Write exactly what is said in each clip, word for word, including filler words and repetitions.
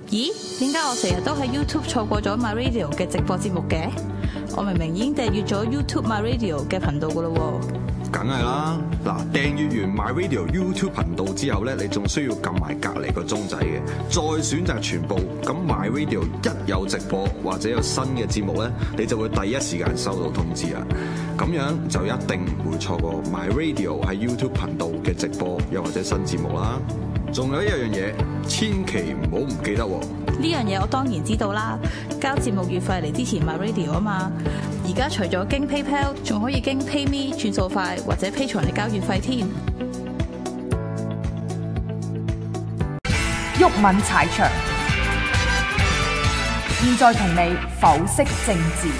咦？點解我成日都喺 YouTube 錯過咗 My Radio 嘅直播節目嘅？我明明已經訂閱咗 YouTube My Radio 嘅頻道噶咯喎。 梗係啦，嗱，訂閱完 My Radio YouTube 頻道之後咧，你仲需要撳埋隔離個鐘仔嘅，再選擇全部。咁 My Radio 一有直播或者有新嘅節目咧，你就會第一時間收到通知啊！咁樣就一定唔會錯過 My Radio 喺 YouTube 頻道嘅直播又或者新節目啦。仲有一樣嘢，千祈唔好唔記得喎！ 呢樣嘢我當然知道啦，交節目月費嚟支持 My Radio 啊嘛。而家除咗經 PayPal， 仲可以經 PayMe 轉數快或者 Patreon嚟交月費添。 毓民踩場，現在同你剖析政治。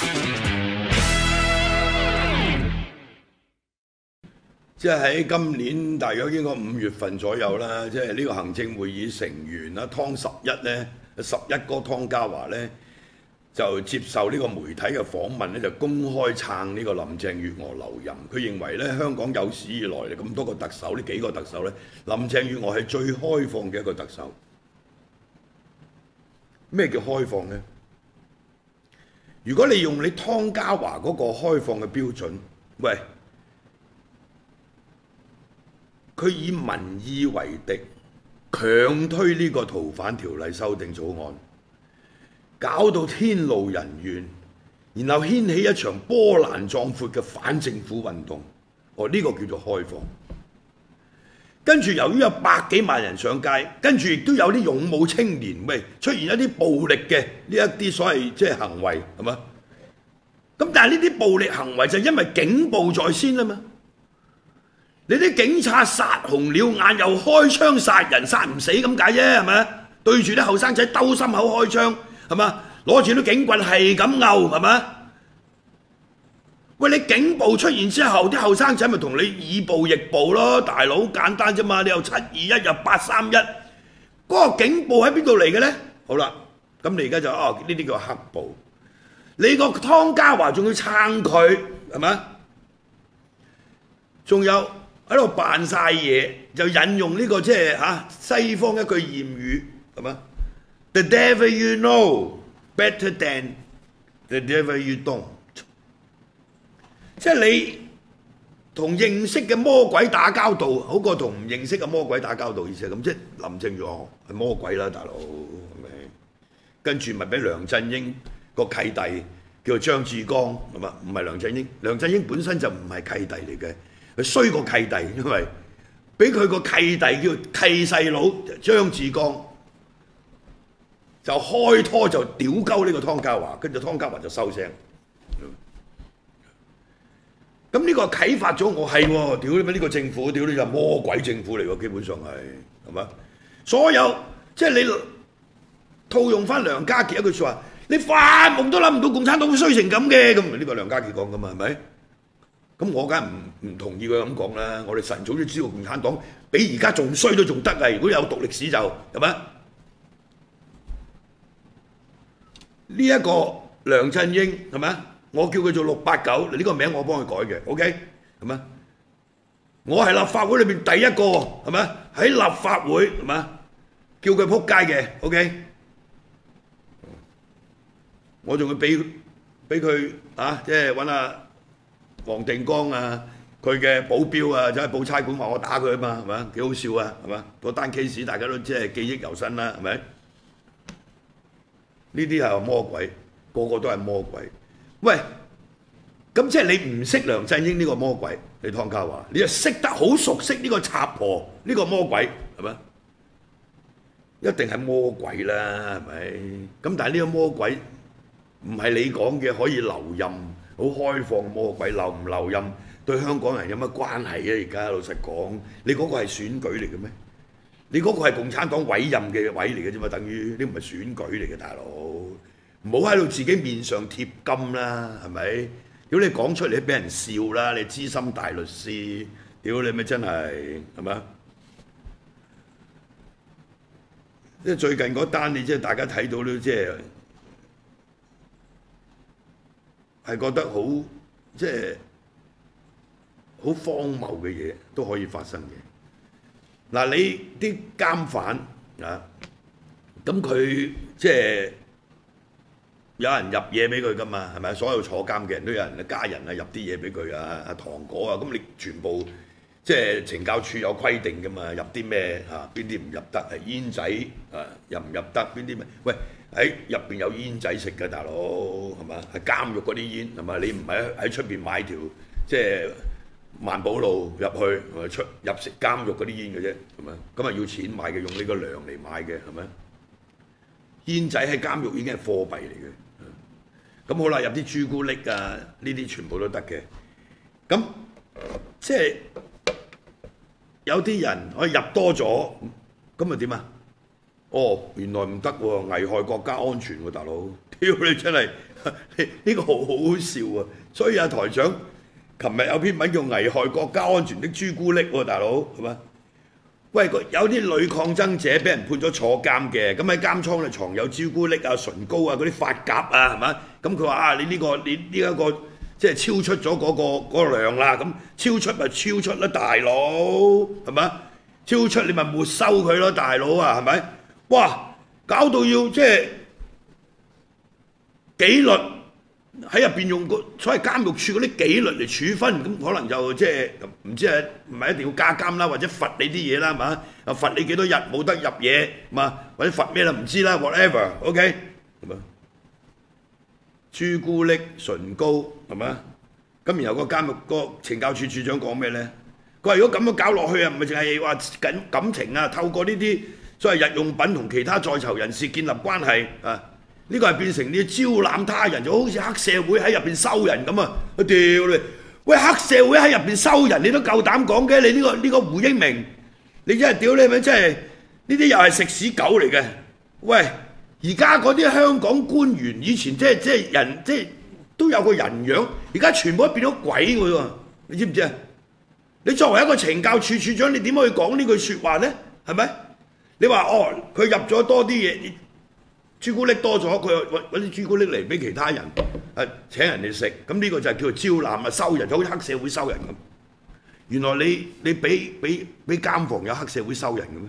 即係喺今年大約應該五月份左右啦，即係呢個行政會議成員啦，湯十一咧，十一哥湯家驊咧，就接受呢個媒體嘅訪問咧，就公開撐呢個林鄭月娥留任。佢認為咧，香港有史以來咁多個特首，呢幾個特首咧，林鄭月娥係最開放嘅一個特首。咩叫開放呢？如果你用你湯家驊嗰個開放嘅標準，喂，佢以民意為敵，強推呢個逃犯條例修訂草案，搞到天怒人怨，然後掀起一場波瀾壯闊嘅反政府運動。哦，呢個叫做開放。跟住由於有百幾萬人上街，跟住亦都有啲勇武青年，喂，出現一啲暴力嘅呢一啲所謂即係行為，係嘛？咁但係呢啲暴力行為就因為警暴在先啊嘛。你啲警察殺紅了眼，又開槍殺人，殺唔死咁解啫，係咪？對住啲後生仔兜心口開槍，係嘛？攞住啲警棍係咁拗，係嘛？喂，你警暴出現之後，啲後生仔咪同你以暴易暴咯，大佬，好簡單啫嘛！你又七二一又八三一，嗰個警暴喺邊度嚟嘅咧？好啦，咁你而家就哦呢啲叫黑暴，你個湯家驊仲要撐佢，係嘛？仲有。喺度扮晒嘢，就引用呢、這個即係嚇西方一句諺語，係嘛 ？The devil you know better than the devil you don't。即係你同認識嘅魔鬼打交道，好過同唔認識嘅魔鬼打交道，意思係咁。即係林鄭月娥係魔鬼啦，大佬係咪？跟住咪俾梁振英個契弟叫做張志剛，係嘛？唔係梁振英，梁振英本身就唔係契弟嚟嘅。佢衰過契弟，因為俾佢個契弟叫契細佬張志剛，就開拖就屌鳩呢個湯家驊，跟住湯家驊就收聲。咁呢個啟發咗我係喎，屌你咩呢個政府，屌你就魔鬼政府嚟喎，基本上係係嘛？所有即係你套用翻梁家傑一句説話，你發夢都諗唔到共產黨會衰成咁嘅，咁呢個梁家傑講噶嘛，係咪？咁我梗係唔唔同意佢咁講啦！我哋晨早都知道共產黨比而家仲衰都仲得啊！如果有讀歷史就係咪？呢一個梁振英係咪？我叫佢做六八九，呢個名我幫佢改嘅 ，OK 係咪？我係立法會裏邊第一個係咪？喺立法會係咪？叫佢撲街嘅 ，OK。我仲會俾俾佢啊，即係揾阿黃定光啊，佢嘅保鏢啊，走去報差館話我打佢啊嘛，係咪？幾好笑啊，係嘛？嗰單 case 大家都即係記憶猶新啦，係咪？呢啲係魔鬼，個個都係魔鬼。喂，咁即係你唔識梁振英呢個魔鬼，你湯家驊，你就識得好熟悉呢個賊婆呢個魔鬼，係咪？一定係魔鬼啦，係咪？咁但係呢個魔鬼唔係你講嘅可以留任。好開放魔鬼，留唔留任對香港人有乜關係啊？而家老實講，你嗰個係選舉嚟嘅咩？你嗰個係共產黨委任嘅位嚟嘅啫嘛，等於呢唔係選舉嚟嘅，大佬，唔好喺度自己面上貼金啦，係咪？屌你講出嚟俾人笑啦！你資深大律師，屌你咪真係係咪？即係最近嗰單，你即係大家睇到都即係。係覺得好即係好荒謬嘅嘢都可以發生嘅。嗱，你啲監犯啊， 咁佢即係有人入嘢俾佢噶嘛，係咪？所有坐監嘅人都有人嘅家人啊入啲嘢俾佢啊，啊糖果啊，咁你全部即係懲教處有規定噶嘛，入啲咩嚇？邊啲唔入得？係煙仔啊，入唔入得？邊啲咩？喂，喺入邊有煙仔食嘅大佬係嘛？係監獄嗰啲煙係嘛？你唔係喺喺出邊買條即係萬寶路入去，出入食監獄嗰啲煙嘅啫，係咪？咁啊要錢買嘅，用呢個糧嚟買嘅，係咪？煙仔喺監獄已經係貨幣嚟嘅。咁好啦，入啲朱古力啊，呢啲全部都得嘅。咁即係有啲人可以入多咗，咁咪點啊？哦，原來唔得喎，危害國家安全喎，大佬！屌你真係呢個好好笑啊！所以阿台長，琴日有篇文叫《危害國家安全的朱古力》喎，大佬係嘛？喂，有啲女抗爭者俾人判咗坐監嘅，咁喺監倉咧藏有朱古力啊、唇膏啊、嗰啲髮夾啊，係嘛？咁佢話啊，你呢個你呢一個即係超出咗嗰個嗰個量啦，咁超出咪超出啦，大佬係嘛？超出你咪沒收佢咯，大佬啊，係咪？哇！搞到要即係紀律喺入邊用個所謂監獄處嗰啲紀律嚟處分，咁可能就即係唔知係唔係一定要加監啦，或者罰你啲嘢啦，係嘛？啊罰你幾多日冇得入嘢嘛？或者罰咩啦唔知啦 ，whatever，OK，、okay? 係嘛？朱古力、唇膏係嘛？咁然後個監獄個懲教處處長講咩咧？佢話如果咁樣搞落去啊，唔係淨係話感感情啊，透過呢啲所謂日用品同其他在囚人士建立關係啊。呢個係變成你招攬他人，就好似黑社會喺入邊收人咁啊！我屌你！喂，黑社會喺入邊收人，你都夠膽講嘅？你呢、呢個呢、呢個胡英明，你真係屌你咪真係呢啲又係食屎狗嚟嘅！喂，而家嗰啲香港官員以前即係即係人即係都有個人樣，而家全部都變咗鬼㗎喎！你知唔知啊？你作為一個懲教處處長，你點可以講呢句説話咧？係咪？你話哦，佢入咗多啲嘢。朱古力多咗，佢揾揾啲朱古力嚟俾其他人，誒請人哋食，咁呢個就係叫做招攬啊，收人，就好似黑社會收人咁。原來你你俾俾俾監房有黑社會收人嘅咩？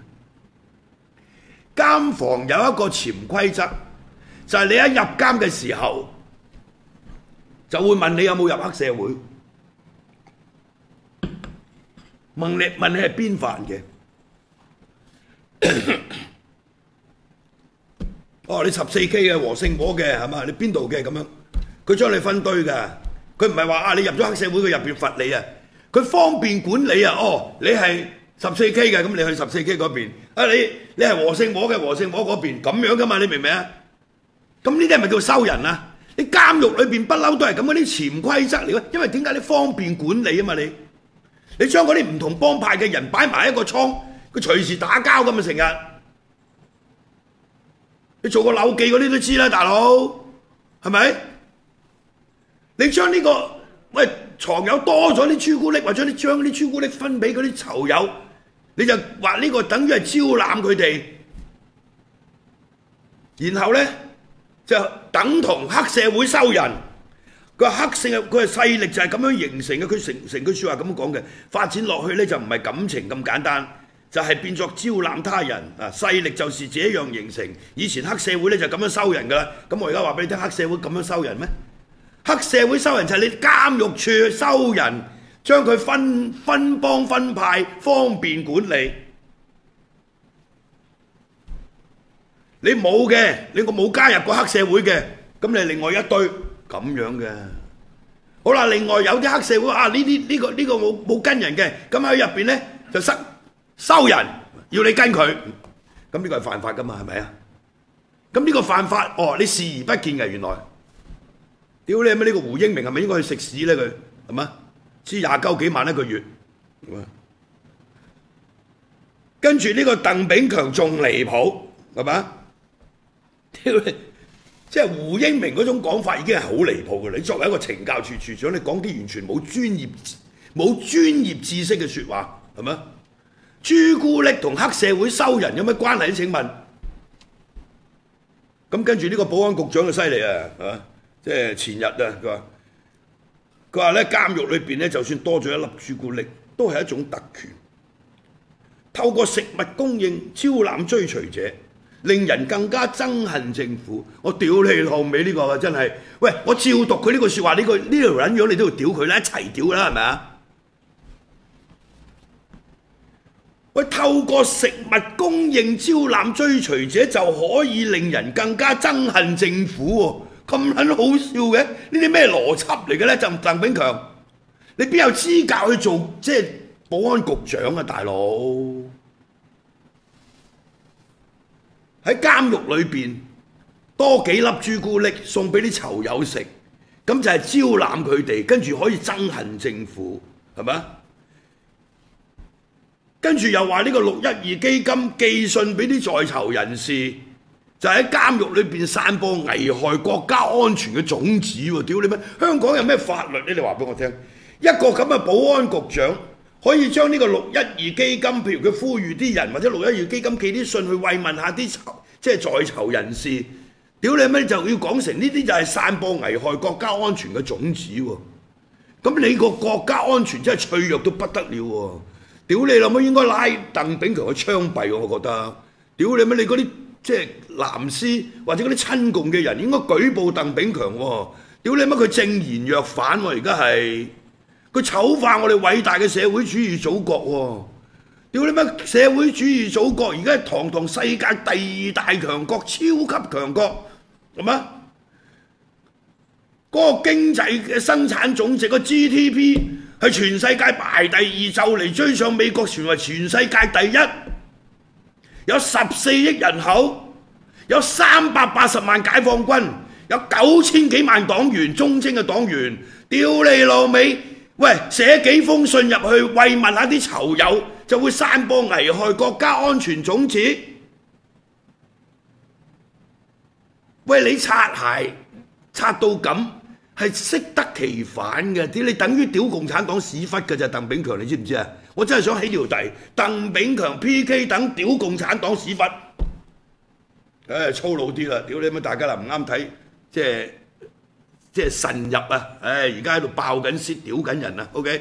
監房有一個潛規則，就係你一入監嘅時候，就會問你有冇入黑社會，問你問你係邊犯嘅。哦，你十四 K 嘅和勝和嘅係嘛？你邊度嘅咁樣？佢將你分堆㗎，佢唔係話啊你入咗黑社會佢入邊罰你啊，佢方便管理啊。哦，你係十四 K 嘅，咁你去十四 K 嗰邊啊，你你係和勝和嘅和勝和嗰邊咁樣㗎嘛？你明唔明啊？咁呢啲係咪叫收人啊？你監獄裏邊不嬲都係咁嗰啲潛規則嚟嘅，因為點解你方便管理啊嘛？你你將嗰啲唔同幫派嘅人擺埋一個倉，佢隨時打交咁啊成日。你做個扭記嗰啲都知啦，大佬，係咪？你將呢個喂藏有多咗啲朱古力，或者你將啲朱古力分俾嗰啲囚友，你就話呢個等於係招攬佢哋，然後咧就等同黑社會收人。佢話黑社佢係勢力就係咁樣形成嘅，佢成成句説話咁講嘅，發展落去咧就唔係感情咁簡單。就係變作招攬他人啊！勢力就是這樣形成。以前黑社會咧就咁樣收人㗎啦。咁我而家話俾你聽，黑社會咁樣收人咩？黑社會收人就係你監獄處收人，將佢分分幫分派，方便管理。你冇嘅，你個冇加入過黑社會嘅，咁你另外一堆咁樣嘅。好啦，另外有啲黑社會啊，呢啲呢個呢個冇冇跟人嘅，咁喺入邊咧就塞。收人要你跟佢，咁呢個係犯法㗎嘛？係咪啊？咁呢個犯法，哦，你視而不見嘅原來。屌你乜呢個胡英明係咪應該去食屎咧？佢係嘛？知廿鳩幾萬一個月，跟住呢個鄧炳強仲離譜，係嘛？屌你！即係胡英明嗰種講法已經係好離譜嘅。你作為一個懲教處處長，你講啲完全冇專業冇專業知識嘅説話，係咪？朱古力同黑社會收人有咩關係？請問，咁跟住呢個保安局長就犀利啊，係嘛？即係前日啊，佢話佢話咧監獄裏邊咧，就算多咗一粒朱古力，都係一種特權。透過食物供應招攬追隨者， 令人更加憎恨政府。我屌你老味呢個真係，喂！我照讀佢呢句説話，呢、呢個呢條撚樣你都要屌佢啦，一齊屌啦，係咪啊？喂，透過食物供應招攬追隨者就可以令人更加憎恨政府喎，咁撚好笑嘅？呢啲咩邏輯嚟嘅咧？就鄧炳強，你邊有資格去做即係保安局長啊，大佬？喺監獄裏邊多幾粒朱古力送俾啲囚友食，咁就係招攬佢哋，跟住可以憎恨政府，係咪啊？跟住又話呢個六一二基金寄信俾啲在囚人士，就喺監獄裏邊散播危害國家安全嘅種子喎！屌你咩？香港有咩法律咧？你話俾我聽，一個咁嘅保安局長可以將呢個六一二基金，譬如佢呼籲啲人或者六一二基金寄啲信去慰問下啲即係在囚人士，屌你咩就要講成呢啲就係散播危害國家安全嘅種子喎！咁你個國家安全真係脆弱到不得了喎！屌你老母，應該拉鄧炳強去槍斃喎！我覺得，屌你咩？你嗰啲即係藍絲或者嗰啲親共嘅人應該舉報鄧炳強喎！屌你乜佢正言若反喎！而家係佢醜化我哋偉大嘅社會主義祖國喎！屌你乜社會主義祖國而家係堂堂世界第二大強國、超級強國，係嘛？嗰個經濟嘅生產總值個 G D P。係全世界排第二，就嚟追上美國，成為全世界第一。有十四億人口，有三百八十萬解放軍，有九千幾萬黨員，忠貞嘅黨員。屌你老味！喂，寫幾封信入去慰問下啲囚友，就會散播危害國家安全種子。喂，你擦鞋擦到咁！係適得其反嘅，屌你等於屌共產黨屎忽嘅咋，鄧炳強你知唔知啊？我真係想起條題，鄧炳強 P K 等屌共產黨屎忽，誒粗魯啲啦，屌你乜大家啦唔啱睇，即係即係慎入啊！誒而家喺度爆緊屍屌緊人啊 ，OK？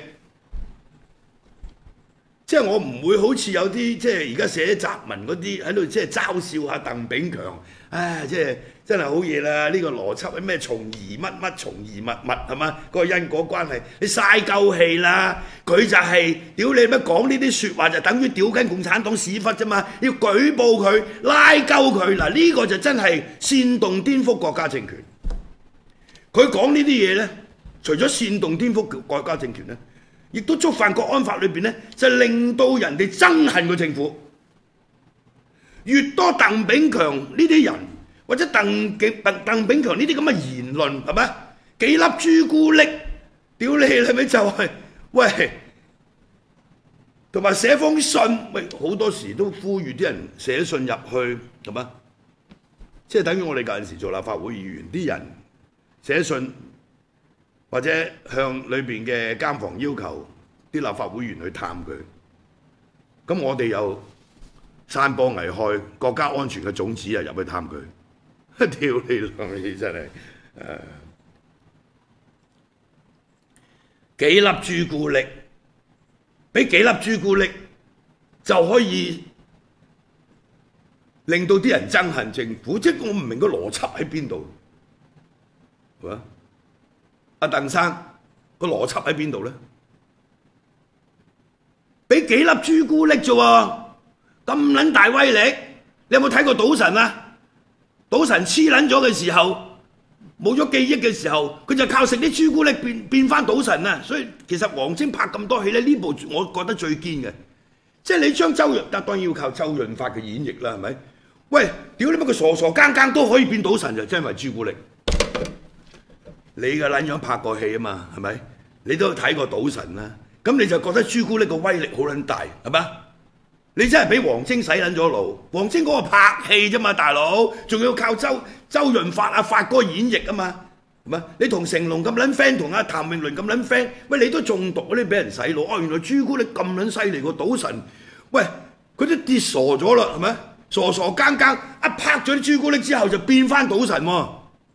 即係我唔會好似有啲即係而家寫雜文嗰啲喺度即係嘲笑下鄧炳強，唉即係。真係好嘢啦！呢、這個邏輯係咩？從而乜乜，從而乜乜係嘛？嗰、那個因果關係，你嘥鳩氣啦！佢就係、是、屌你乜講呢啲説話，就等於屌緊共產黨屎忽啫嘛！要舉報佢，拉鳩佢嗱，呢、這個就真係煽動顛覆國家政權。佢講呢啲嘢咧，除咗煽動顛覆國家政權咧，亦都觸犯國安法裏邊咧，就令到人哋憎恨個政府。越多鄧炳強呢啲人。或者鄧鄧鄧炳強呢啲咁嘅言論係咪？幾粒朱古力，屌你係咪就係、是、喂？同埋寫封信，喂好多時都呼籲啲人寫信入去係嘛？即係等於我哋嗰陣時做立法會議員，啲人寫信或者向裏邊嘅監房要求啲立法會議員去探佢，咁我哋又散播危害國家安全嘅種子啊入去探佢。屌你老味真係誒幾粒朱古力，俾幾粒朱古力就可以令到啲人憎恨政府，即係我唔明個邏輯喺邊度，係嘛？阿鄧生個邏輯喺邊度咧？俾幾粒朱古力啫喎，咁撚大威力！你有冇睇過賭神啊？賭神黐撚咗嘅時候，冇咗記憶嘅時候，佢就靠食啲朱古力變變翻賭神啊！所以其實王晶拍咁多戲咧，呢部我覺得最堅嘅，即係你將周潤，當然要靠周潤發嘅演繹啦，係咪？喂，屌你乜佢傻傻更更都可以變賭神，就真係為朱古力。你嘅撚樣拍過戲啊嘛，係咪？你都睇過賭神啦，咁你就覺得朱古力個威力好撚大，係嘛？你真係俾王晶洗撚咗腦，王晶嗰個拍戲啫嘛，大佬，仲要靠周周潤發啊發哥演繹啊嘛，係嘛？你同成龍咁撚 friend， 同阿譚詠麟咁撚 friend， 喂你都中毒嗰啲俾人洗腦，哦原來朱古力咁撚犀利個賭神，喂佢都跌傻咗啦，係咪？傻傻更更一拍咗啲朱古力之後就變翻賭神喎，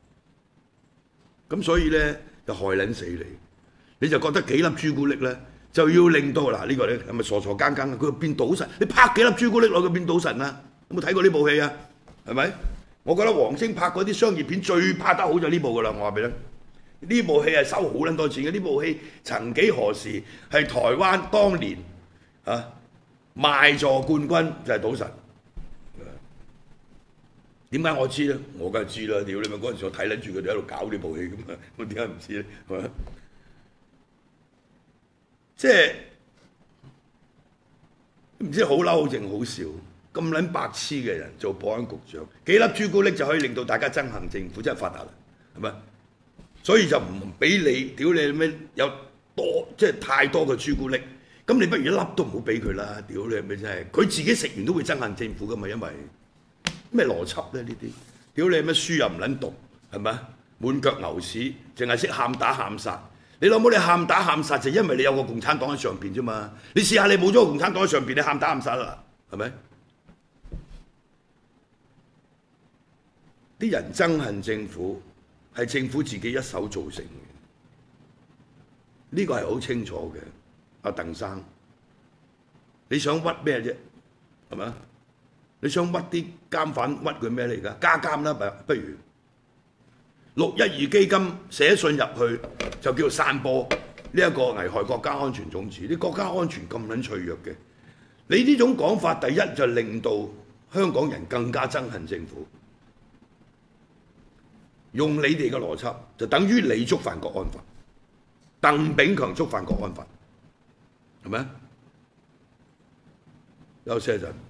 咁所以咧就害撚死你，你就覺得幾粒朱古力咧？就要令到嗱呢個咧係咪傻傻更更啊？佢變賭神，你拍幾粒朱古力落去變賭神啊？有冇睇過呢部戲啊？係係咪？我覺得黃星拍嗰啲商業片最拍得好就呢部㗎啦，我話俾你聽，呢部戲係收好撚多錢嘅。呢部戲曾幾何時係台灣當年啊賣座冠軍就係賭神。點解我知咧？我梗係知啦！屌你咪嗰陣時我睇撚住佢哋喺度搞呢部戲咁嘛，我點解唔知咧？係咪？即係唔知好嬲定好笑，咁撚白痴嘅人做保安局長，幾粒朱古力就可以令到大家憎恨政府，真係發達啦，係咪？所以就唔俾你屌你咩有多即係太多嘅朱古力，咁你不如一粒都唔好俾佢啦！屌你咪真係，佢自己食完都會憎恨政府噶嘛，因為咩邏輯咧呢啲？屌你咩書又唔撚讀，係咪？滿腳牛屎，淨係識喊打喊殺。你老母你喊打喊殺就因為你有個共產黨喺上邊啫嘛。你試下你冇咗個共產黨喺上邊，你喊打喊殺啦，係咪？啲人憎恨政府係政府自己一手造成嘅，呢個係好清楚嘅。阿鄧生，你想屈咩啫？係咪？你想屈啲監犯屈佢咩嚟㗎？加監啦，不如六一二基金寫信入去就叫做散播呢一個危害國家安全種子。啲國家安全咁撚脆弱嘅，你呢種講法，第一就令到香港人更加憎恨政府。用你哋嘅邏輯，就等於你觸犯國安法，鄧炳強觸犯國安法，係咪？休息一陣。